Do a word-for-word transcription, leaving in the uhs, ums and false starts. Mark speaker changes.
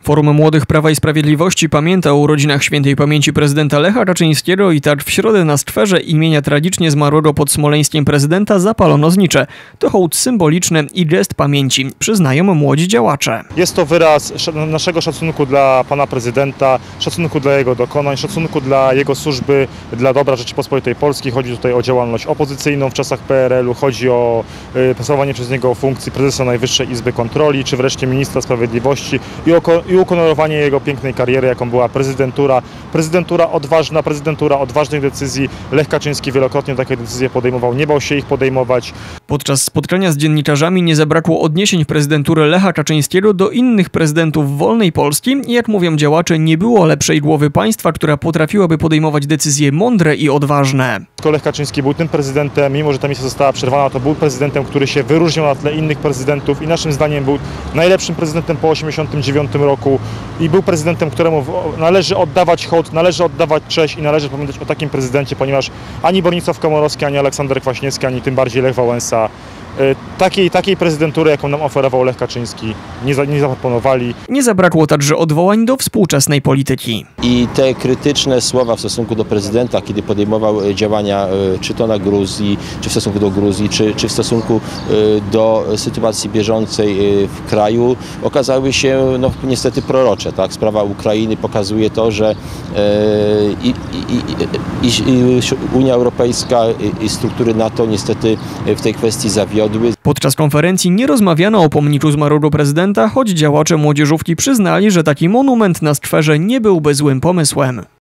Speaker 1: Forum Młodych Prawa i Sprawiedliwości pamięta o urodzinach świętej pamięci prezydenta Lecha Kaczyńskiego i tak w środę na skwerze imienia tragicznie zmarłego pod Smoleńskiem prezydenta zapalono znicze. To hołd symboliczny i gest pamięci, przyznają młodzi działacze.
Speaker 2: Jest to wyraz naszego szacunku dla pana prezydenta, szacunku dla jego dokonań, szacunku dla jego służby, dla dobra Rzeczypospolitej Polskiej. Chodzi tutaj o działalność opozycyjną w czasach P R L u, chodzi o pesowanie przez niego funkcji prezesa Najwyższej Izby Kontroli, czy wreszcie ministra sprawiedliwości i o i ukonorowanie jego pięknej kariery, jaką była prezydentura. Prezydentura odważna, prezydentura odważnych decyzji. Lech Kaczyński wielokrotnie takie decyzje podejmował, nie bał się ich podejmować.
Speaker 1: Podczas spotkania z dziennikarzami nie zabrakło odniesień prezydentury Lecha Kaczyńskiego do innych prezydentów wolnej Polski i jak mówią działacze, nie było lepszej głowy państwa, która potrafiłaby podejmować decyzje mądre i odważne.
Speaker 2: Lech Kaczyński był tym prezydentem, mimo że ta misja została przerwana, to był prezydentem, który się wyróżniał na tle innych prezydentów i naszym zdaniem był najlepszym prezydentem po osiemdziesiątym dziewiątym roku i był prezydentem, któremu należy oddawać hołd, należy oddawać cześć i należy pamiętać o takim prezydencie, ponieważ ani Bronisław Komorowski, ani Aleksander Kwaśniewski, ani tym bardziej Lech Wałęsa Takiej, takiej prezydentury, jaką nam oferował Lech Kaczyński, nie, za, nie zaproponowali.
Speaker 1: Nie zabrakło także odwołań do współczesnej polityki.
Speaker 3: I te krytyczne słowa w stosunku do prezydenta, kiedy podejmował działania czy to na Gruzji, czy w stosunku do Gruzji, czy, czy w stosunku do sytuacji bieżącej w kraju, okazały się no, niestety prorocze. Tak? Sprawa Ukrainy pokazuje to, że i, i, i, i Unia Europejska i struktury NATO niestety w tej kwestii zawiodły.
Speaker 1: Podczas konferencji nie rozmawiano o pomniku zmarłego prezydenta, choć działacze młodzieżówki przyznali, że taki monument na skwerze nie byłby złym pomysłem.